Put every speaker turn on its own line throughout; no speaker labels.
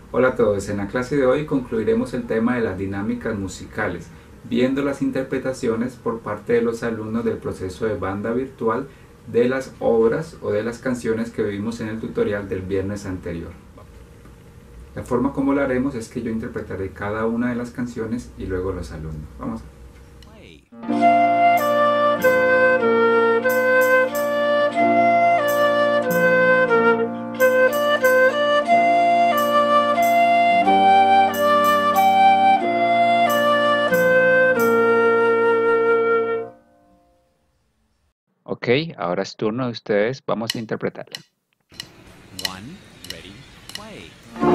Hola a todos, en la clase de hoy concluiremos el tema de las dinámicas musicales, viendo las interpretaciones por parte de los alumnos del proceso de banda virtual de las obras o de las canciones que vimos en el tutorial del viernes anterior. La forma como lo haremos es que yo interpretaré cada una de las canciones y luego los alumnos. Vamos. Ok, ahora es turno de ustedes, vamos a interpretarla.
One, ready, play.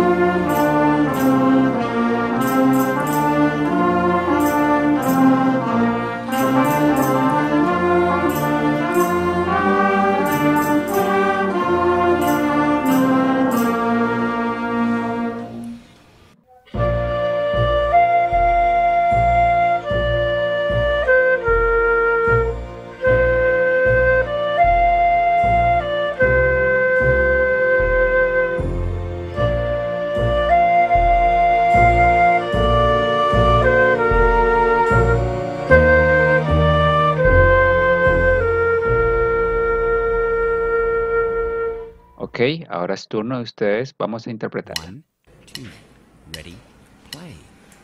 Ok, ahora es turno de ustedes, vamos a interpretarla.
One, two, ready, play.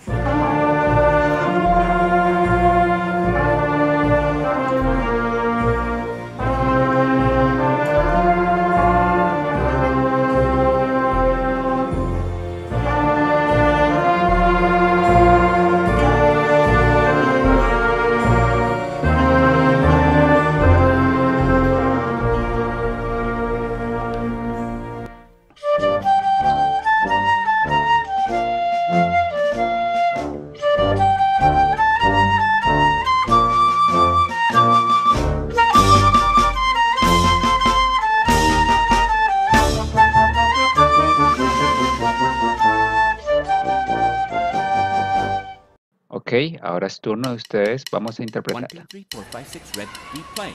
Ok, ahora es turno de ustedes, vamos a
One, two,
interpretarla.
three, four, five, six, ready, play.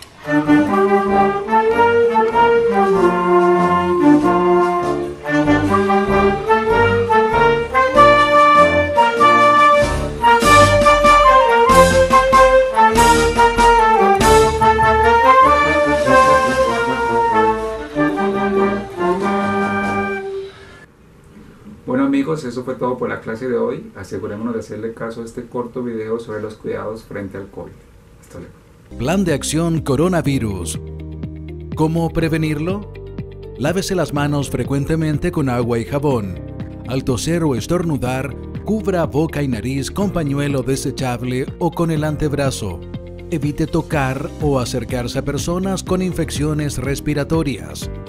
Bueno amigos, eso fue todo por la clase de hoy. Asegurémonos de hacerle caso a este corto video sobre los cuidados frente al COVID. Hasta luego.
Plan de acción coronavirus. ¿Cómo prevenirlo? Lávese las manos frecuentemente con agua y jabón. Al toser o estornudar, cubra boca y nariz con pañuelo desechable o con el antebrazo. Evite tocar o acercarse a personas con infecciones respiratorias.